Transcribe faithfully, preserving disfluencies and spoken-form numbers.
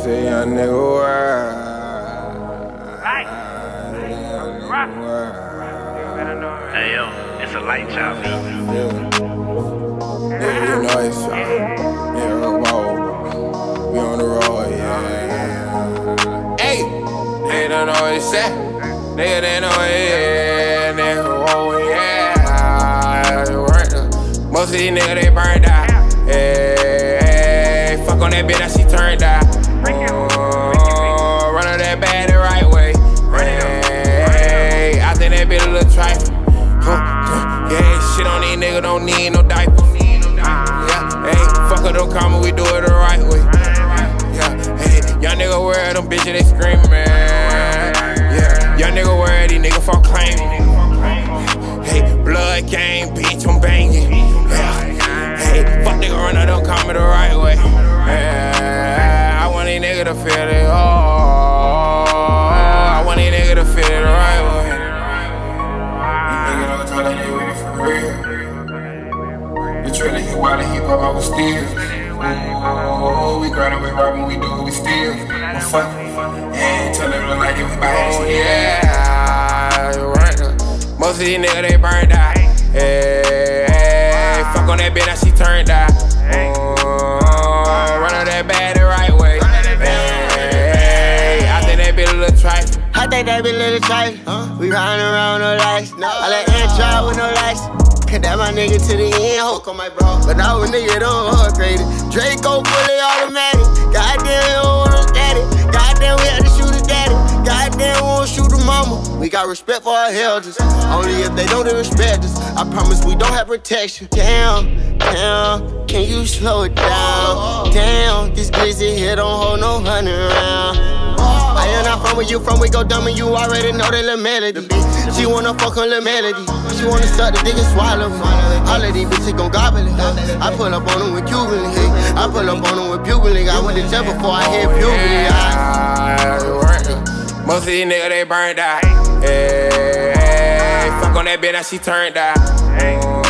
say young nigga wild. Hey yo, it's a Lightchild beat. Yeah. Yeah, you know it's uh, yeah, whoa. We on the road, yeah. Hey, they don't know what it's at. Nigga, they know it, yeah. Nigga, whoa, yeah. Most of these niggas, they burned out. Hey, fuck on that bitch that she turned out. Oh, run on that bad the right way. Hey, I think that bitch a little trifling. Yeah, shit on these niggas, don't need no diapers. Yeah, hey, fuck her, don't call me, we do it the right way. Yeah, hey, young nigga wear them bitches, they screamin', man. Yeah, young nigga wear these niggas for claiming. Hey, blood gang, bitch, I'm banging. Yeah, hey, fuck nigga run her, don't call me the right way. Yeah, I want these niggas to feel it, oh. I want these niggas to feel it the right way. The trailer hit while the hip hop, I was still. Oh, we grindin', we robbin', we do it, we still. We fuck, yeah, tell them like it, we buy it, yeah. Right. Most of these niggas, they burned out. Hey, hey, fuck on that bitch that she turned out. Oh, run on that bad the right way. Hey, I think that bitch a little trifling. I think that bitch a little trifling. Huh? We riding around no lights. No. I let Ant drive with no lights. Cut that my nigga to the end, hook on my bro. But now a nigga don't upgrade it. Draco fully automatic. Goddamn, we don't want no static. Goddamn, we had to shoot his daddy. Goddamn, we won't shoot the mama. We got respect for our elders. Only if they don't respect us. I promise we don't have protection. Damn, damn, can you slow it down? Damn, this glizzy here don't hold no honey around. I am not from where you from, we go dumb and you already know that little melody. She wanna fuck on little melody. She wanna suck the dick and swallow me. All of these bitches gon' gobble it. I pull up on them with Cuban link. I pull up on them with Cuban link. I went to jail before I hit puberty. Most of these niggas, they burned out. Hey, hey, fuck on that bitch that she turned out.